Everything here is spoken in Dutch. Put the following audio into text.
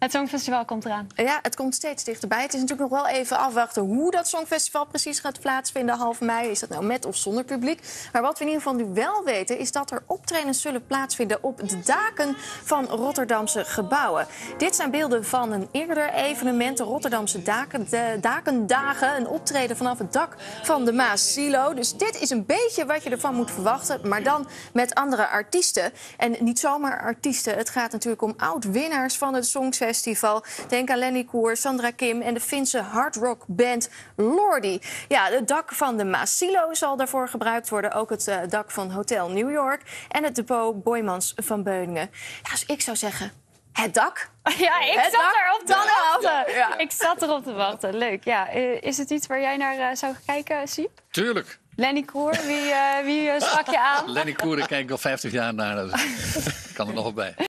Het Songfestival komt eraan. Ja, het komt steeds dichterbij. Het is natuurlijk nog wel even afwachten hoe dat Songfestival precies gaat plaatsvinden half mei. Is dat nou met of zonder publiek? Maar wat we in ieder geval nu wel weten, is dat er optredens zullen plaatsvinden op de daken van Rotterdamse gebouwen. Dit zijn beelden van een eerder evenement, de Rotterdamse Dakendagen. Een optreden vanaf het dak van de Maas-silo. Dus dit is een beetje wat je ervan moet verwachten, maar dan met andere artiesten. En niet zomaar artiesten. Het gaat natuurlijk om oud-winnaars van het Songfestival. Denk aan Lenny Koer, Sandra Kim en de Finse hardrockband Lordi. Ja, het dak van de Maas-silo zal daarvoor gebruikt worden. Ook het dak van Hotel New York en het depot Boijmans van Beuningen. Ja, dus ik zou zeggen, het dak. Ja, ik zat erop te wachten. Ja. Ik zat erop te wachten. Leuk. Ja, is het iets waar jij naar zou kijken, Siep? Tuurlijk. Lenny Koer, wie sprak je aan? Lenny Koer, ik kijk al 50 jaar naar. Dus ik kan er nog wel bij.